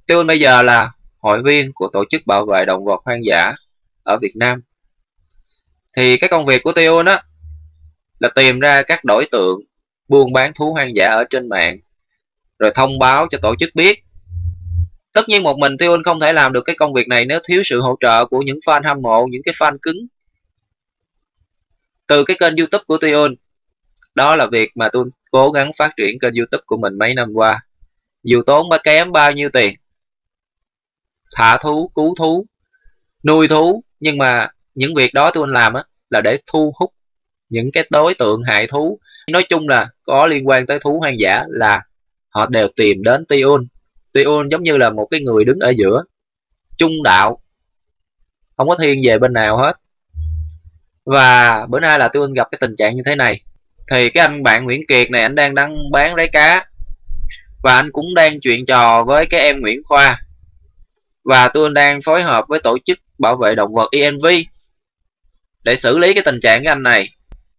Tiêu bây giờ là hội viên của tổ chức bảo vệ động vật hoang dã ở Việt Nam. Thì cái công việc của Tiêu đó là tìm ra các đối tượng buôn bán thú hoang dã ở trên mạng, rồi thông báo cho tổ chức biết. Tất nhiên một mình Tiêu không thể làm được cái công việc này nếu thiếu sự hỗ trợ của những fan hâm mộ, những cái fan cứng từ cái kênh YouTube của Tiêu. Đó là việc mà tôi cố gắng phát triển kênh YouTube của mình mấy năm qua, dù tốn kém bao nhiêu tiền, thả thú, cứu thú, nuôi thú, nhưng mà những việc đó tôi làm là để thu hút những cái đối tượng hại thú, nói chung là có liên quan tới thú hoang dã là họ đều tìm đến Tiêu. Tiêu giống như là một cái người đứng ở giữa, trung đạo, không có thiên về bên nào hết. Và bữa nay là Tiêu gặp cái tình trạng như thế này, thì cái anh bạn Nguyễn Kiệt này, anh đang bán lấy cá, và anh cũng đang chuyện trò với cái em Nguyễn Khoa, và tôi đang phối hợp với tổ chức bảo vệ động vật ENV để xử lý cái tình trạng cái anh này,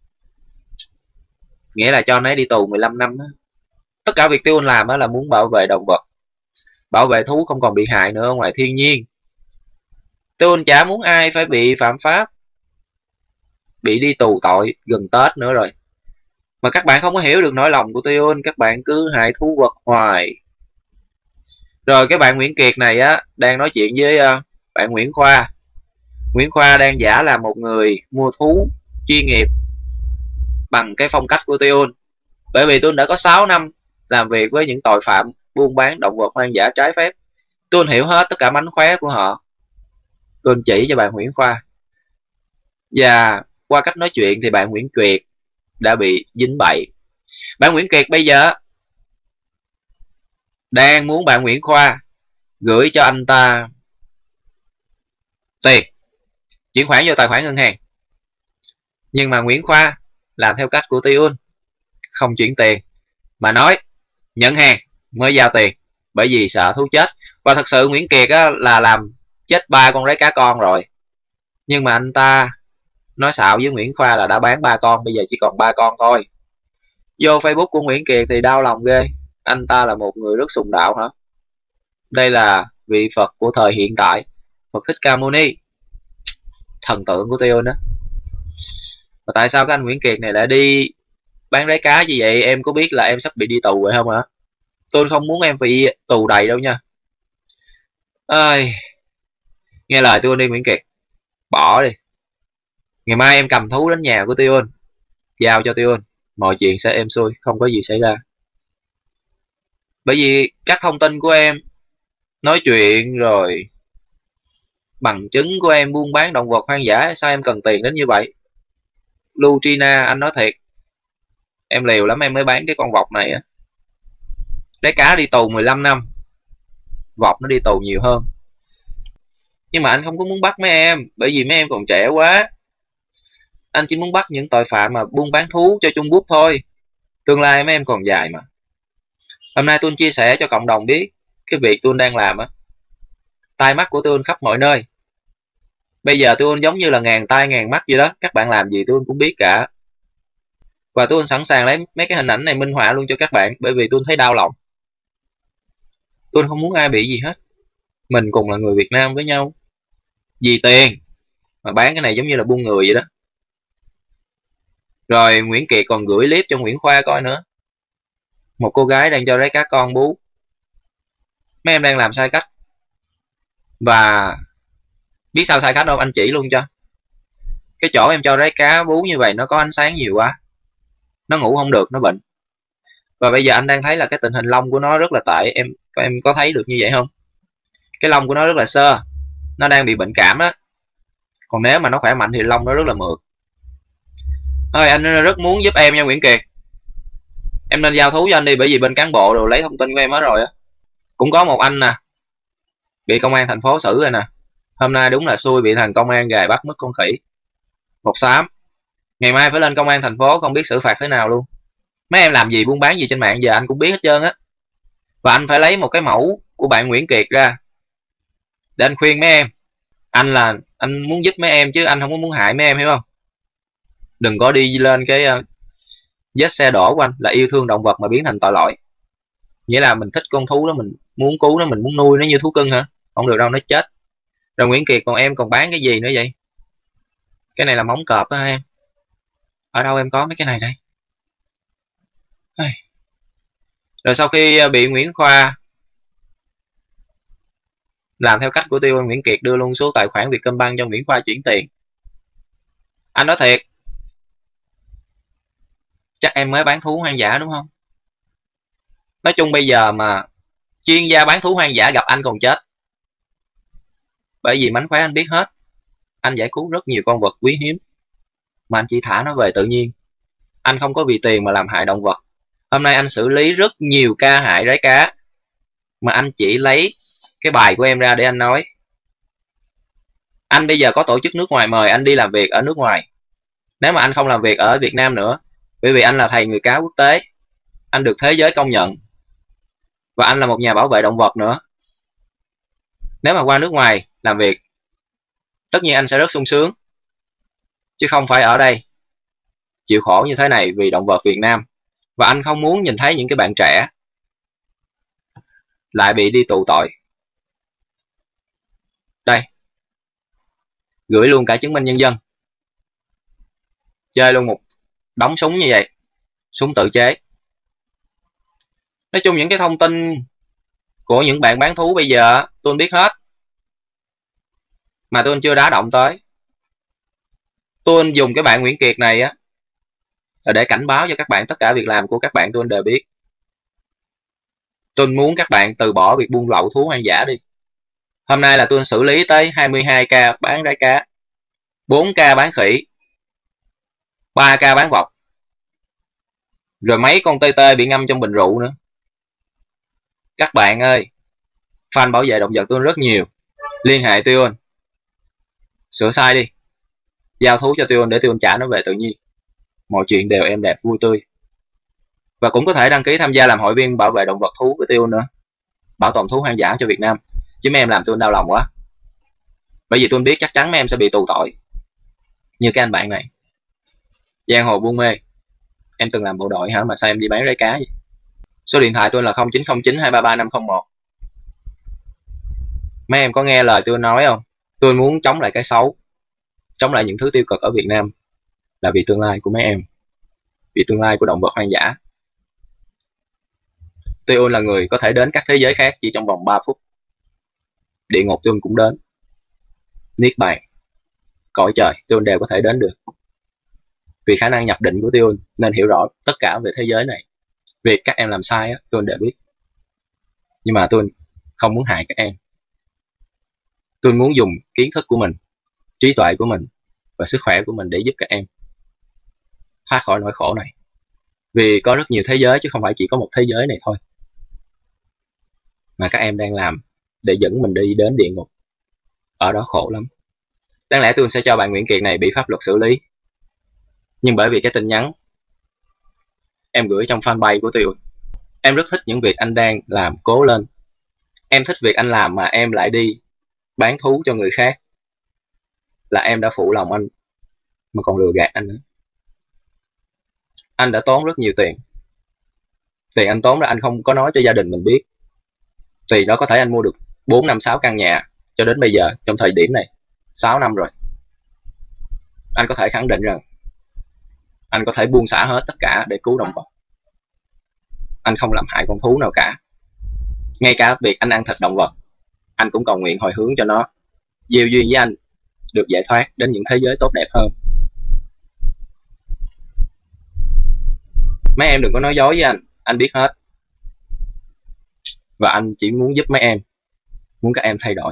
nghĩa là cho anh ấy đi tù 15 năm. Tất cả việc Tiêu làm là muốn bảo vệ động vật, bảo vệ thú không còn bị hại nữa ở ngoài thiên nhiên. Tiêu chả muốn ai phải bị phạm pháp, bị đi tù tội gần Tết nữa rồi. Mà các bạn không có hiểu được nỗi lòng của Tiêu, các bạn cứ hại thú vật hoài. Rồi cái bạn Nguyễn Kiệt này đang nói chuyện với bạn Nguyễn Khoa. Nguyễn Khoa đang giả là một người mua thú chuyên nghiệp bằng cái phong cách của Tiêu. Bởi vì tôi đã có 6 năm làm việc với những tội phạm buôn bán động vật hoang dã trái phép, tôi hiểu hết tất cả mánh khóe của họ. Tôi chỉ cho bạn Nguyễn Khoa, và qua cách nói chuyện thì bạn Nguyễn Kiệt đã bị dính bẫy. Bạn Nguyễn Kiệt bây giờ đang muốn bạn Nguyễn Khoa gửi cho anh ta tiền, chuyển khoản vô tài khoản ngân hàng. Nhưng mà Nguyễn Khoa làm theo cách của Tiêu, không chuyển tiền mà nói nhận hàng mới giao tiền, bởi vì sợ thú chết. Và thật sự Nguyễn Kiệt là làm chết 3 con rái cá con rồi, nhưng mà anh ta nói xạo với Nguyễn Khoa là đã bán 3 con, bây giờ chỉ còn 3 con thôi. Vô Facebook của Nguyễn Kiệt thì đau lòng ghê, anh ta là một người rất sùng đạo hả? Đây là vị Phật của thời hiện tại, Phật Thích Ca Mâu Ni, thần tượng của Tiêu đó. Mà tại sao cái anh Nguyễn Kiệt này lại đi bán rái cá như vậy? Em có biết là em sắp bị đi tù vậy không hả? Tôi không muốn em bị tù đầy đâu nha. Ơi, nghe lời tôi đi Nguyễn Kiệt, bỏ đi. Ngày mai em cầm thú đến nhà của Tiêu, giao cho Tiêu, mọi chuyện sẽ êm xuôi, không có gì xảy ra. Bởi vì các thông tin của em, nói chuyện rồi bằng chứng của em buôn bán động vật hoang dã, sao em cần tiền đến như vậy? Lutrina, anh nói thiệt, em liều lắm em mới bán cái con vọc này á. Lấy cá đi tù 15 năm, vọc nó đi tù nhiều hơn. Nhưng mà anh không có muốn bắt mấy em, bởi vì mấy em còn trẻ quá. Anh chỉ muốn bắt những tội phạm mà buôn bán thú cho Trung Quốc thôi. Tương lai mấy em còn dài mà. Hôm nay tôi chia sẻ cho cộng đồng biết cái việc tôi đang làm tai mắt của tôi khắp mọi nơi. Bây giờ tôi giống như là ngàn tai ngàn mắt vậy đó, các bạn làm gì tôi cũng biết cả. Và tôi sẵn sàng lấy mấy cái hình ảnh này minh họa luôn cho các bạn, bởi vì tôi thấy đau lòng. Tôi không muốn ai bị gì hết. Mình cùng là người Việt Nam với nhau, vì tiền mà bán cái này giống như là buôn người vậy đó. Rồi Nguyễn Kiệt còn gửi clip cho Nguyễn Khoa coi nữa. Một cô gái đang cho rái cá con bú. Mấy em đang làm sai cách. Và biết sao sai cách đâu, anh chỉ luôn cho. Cái chỗ em cho rái cá bú như vậy nó có ánh sáng nhiều quá, nó ngủ không được, nó bệnh. Và bây giờ anh đang thấy là cái tình hình lông của nó rất là tệ. Em có thấy được như vậy không? Cái lông của nó rất là sơ, nó đang bị bệnh cảm á. Còn nếu mà nó khỏe mạnh thì lông nó rất là mượt. Thôi anh rất muốn giúp em nha Nguyễn Kiệt. Em nên giao thú cho anh đi, bởi vì bên cán bộ rồi lấy thông tin của em hết rồi á. Cũng có một anh nè, bị công an thành phố xử rồi nè. Hôm nay đúng là xui, bị thằng công an gài bắt mất con khỉ. Một xám. Ngày mai phải lên công an thành phố, không biết xử phạt thế nào luôn. Mấy em làm gì, buôn bán gì trên mạng giờ anh cũng biết hết trơn á. Và anh phải lấy một cái mẫu của bạn Nguyễn Kiệt ra để anh khuyên mấy em. Anh muốn giúp mấy em chứ anh không có muốn hại mấy em, hiểu không? Đừng có đi lên cái vết xe đổ của anh là yêu thương động vật mà biến thành tội lỗi. Nghĩa là mình thích con thú đó, muốn cứu nó, mình muốn nuôi nó như thú cưng hả? Không được đâu, nó chết. Rồi Nguyễn Kiệt, còn em còn bán cái gì nữa vậy? Cái này là móng cọp đó hả em? Ở đâu em có mấy cái này đây? Rồi sau khi bị Nguyễn Khoa làm theo cách của Tiêu, Nguyễn Kiệt đưa luôn số tài khoản Vietcombank cho Nguyễn Khoa chuyển tiền. Anh nói thiệt, chắc em mới bán thú hoang dã đúng không? Nói chung bây giờ mà chuyên gia bán thú hoang dã gặp anh còn chết. Bởi vì mánh khóe anh biết hết. Anh giải cứu rất nhiều con vật quý hiếm, mà anh chỉ thả nó về tự nhiên. Anh không có vì tiền mà làm hại động vật. Hôm nay anh xử lý rất nhiều ca hại rái cá, mà anh chỉ lấy cái bài của em ra để anh nói. Anh bây giờ có tổ chức nước ngoài mời anh đi làm việc ở nước ngoài. Nếu mà anh không làm việc ở Việt Nam nữa, bởi vì anh là thầy người cá quốc tế, anh được thế giới công nhận, và anh là một nhà bảo vệ động vật nữa. Nếu mà qua nước ngoài làm việc, tất nhiên anh sẽ rất sung sướng, chứ không phải ở đây chịu khổ như thế này vì động vật Việt Nam. Và anh không muốn nhìn thấy những cái bạn trẻ lại bị đi tù tội. Đây, gửi luôn cả chứng minh nhân dân, chơi luôn một đống súng như vậy, súng tự chế. Nói chung những cái thông tin của những bạn bán thú bây giờ tôi biết hết, mà tôi chưa đá động tới. Tôi dùng cái bạn Nguyễn Kiệt này á là để cảnh báo cho các bạn tất cả việc làm của các bạn tôi đều biết. Tôi muốn các bạn từ bỏ việc buôn lậu thú hoang dã đi. Hôm nay là tôi xử lý tới 22 ca bán rái cá, 4 ca bán khỉ, 3 ca bán vọc, rồi mấy con tê tê bị ngâm trong bình rượu nữa. Các bạn ơi, fan bảo vệ động vật tôi rất nhiều, liên hệ tôi, sửa sai đi, giao thú cho tôi để tôi trả nó về tự nhiên. Mọi chuyện đều êm đẹp vui tươi. Và cũng có thể đăng ký tham gia làm hội viên bảo vệ động vật thú của tôi nữa, bảo tồn thú hoang dã cho Việt Nam. Chứ mấy em làm tôi đau lòng quá, bởi vì tôi biết chắc chắn mấy em sẽ bị tù tội như cái anh bạn này. Giang hồ buôn mê, em từng làm bộ đội hả mà sao em đi bán rái cá vậy? Số điện thoại tôi là 0909233501. Mấy em có nghe lời tôi nói không? Tôi muốn chống lại cái xấu, chống lại những thứ tiêu cực ở Việt Nam, là vì tương lai của mấy em, vì tương lai của động vật hoang dã. Tôi là người có thể đến các thế giới khác chỉ trong vòng 3 phút. Địa ngục tôi cũng đến, niết bàn, cõi trời tôi đều có thể đến được. Vì khả năng nhập định của tôi nên hiểu rõ tất cả về thế giới này. Việc các em làm sai tôi đều biết, nhưng mà tôi không muốn hại các em. Tôi muốn dùng kiến thức của mình, trí tuệ của mình và sức khỏe của mình để giúp các em thoát khỏi nỗi khổ này. Vì có rất nhiều thế giới chứ không phải chỉ có một thế giới này thôi, mà các em đang làm để dẫn mình đi đến địa ngục. Ở đó khổ lắm. Đáng lẽ tôi sẽ cho bạn Nguyễn Kiệt này bị pháp luật xử lý, nhưng bởi vì cái tin nhắn em gửi trong fanpage của tôi, em rất thích những việc anh đang làm, cố lên. Em thích việc anh làm mà em lại đi bán thú cho người khác, là em đã phụ lòng anh mà còn lừa gạt anh nữa. Anh đã tốn rất nhiều tiền. Tiền anh tốn ra anh không có nói cho gia đình mình biết. Tiền đó có thể anh mua được 4, 5, 6 căn nhà cho đến bây giờ, trong thời điểm này 6 năm rồi. Anh có thể khẳng định rằng anh có thể buông xả hết tất cả để cứu động vật. Anh không làm hại con thú nào cả. Ngay cả việc anh ăn thịt động vật, anh cũng cầu nguyện hồi hướng cho nó gieo duyên với anh được giải thoát đến những thế giới tốt đẹp hơn. Mấy em đừng có nói dối với anh biết hết. Và anh chỉ muốn giúp mấy em, muốn các em thay đổi.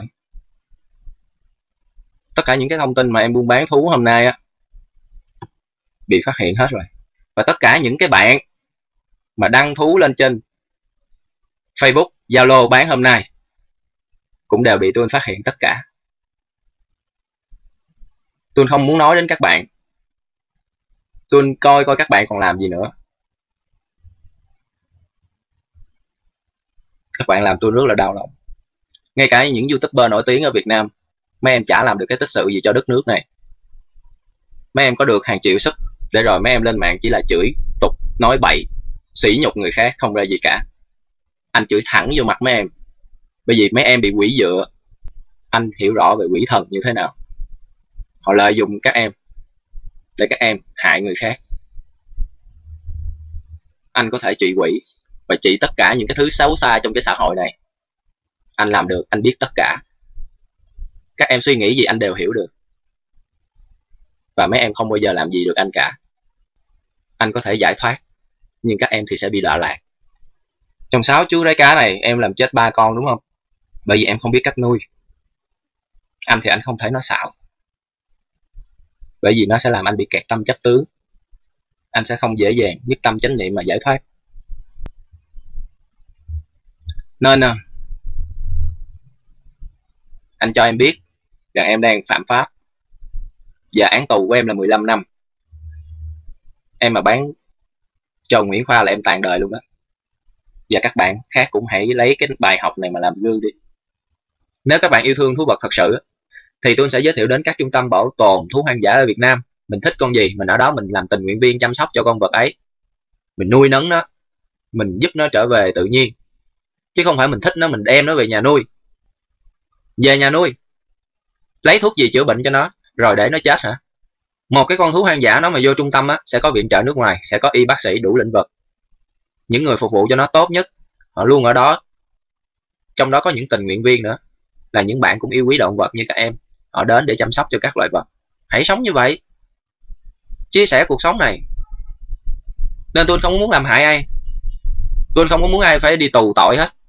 Tất cả những cái thông tin mà em buôn bán thú hôm nay bị phát hiện hết rồi. Và tất cả những cái bạn mà đăng thú lên trên Facebook, Zalo bán hôm nay cũng đều bị tôi phát hiện tất cả. Tôi không muốn nói đến các bạn. Tôi coi các bạn còn làm gì nữa. Các bạn làm tôi rất là đau lòng. Ngay cả những YouTuber nổi tiếng ở Việt Nam, mấy em chả làm được cái tích sự gì cho đất nước này. Mấy em có được hàng triệu sub, để rồi mấy em lên mạng chỉ là chửi tục, nói bậy, sỉ nhục người khác, không ra gì cả. Anh chửi thẳng vô mặt mấy em, Bởi vì mấy em bị quỷ dựa, anh hiểu rõ về quỷ thần như thế nào. Họ lợi dụng các em để các em hại người khác. Anh có thể trị quỷ và trị tất cả những cái thứ xấu xa trong cái xã hội này. Anh làm được, anh biết tất cả. Các em suy nghĩ gì anh đều hiểu được. Và mấy em không bao giờ làm gì được anh cả. Anh có thể giải thoát, nhưng các em thì sẽ bị đọa lạc. Trong 6 chú rái cá này, em làm chết 3 con đúng không? Bởi vì em không biết cách nuôi. Anh thì anh không thể nói xạo, bởi vì nó sẽ làm anh bị kẹt tâm chấp tướng. Anh sẽ không dễ dàng nhất tâm chánh niệm mà giải thoát. Nên anh cho em biết rằng em đang phạm pháp, và án tù của em là 15 năm. Em mà bán cho Nguyễn Khoa là em tàn đời luôn đó. Và các bạn khác cũng hãy lấy cái bài học này mà làm gương đi. Nếu các bạn yêu thương thú vật thật sự thì tôi sẽ giới thiệu đến các trung tâm bảo tồn thú hoang dã ở Việt Nam. Mình thích con gì mình ở đó mình làm tình nguyện viên chăm sóc cho con vật ấy. Mình nuôi nấng nó, mình giúp nó trở về tự nhiên. Chứ không phải mình thích nó mình đem nó về nhà nuôi. Về nhà nuôi, lấy thuốc gì chữa bệnh cho nó rồi để nó chết hả? Một cái con thú hoang dã nó mà vô trung tâm á, sẽ có viện trợ nước ngoài, sẽ có y bác sĩ đủ lĩnh vực, những người phục vụ cho nó tốt nhất, họ luôn ở đó. Trong đó có những tình nguyện viên nữa, là những bạn cũng yêu quý động vật như các em. Họ đến để chăm sóc cho các loài vật. Hãy sống như vậy, chia sẻ cuộc sống này. Nên tôi không muốn làm hại ai, tôi không có muốn ai phải đi tù tội hết.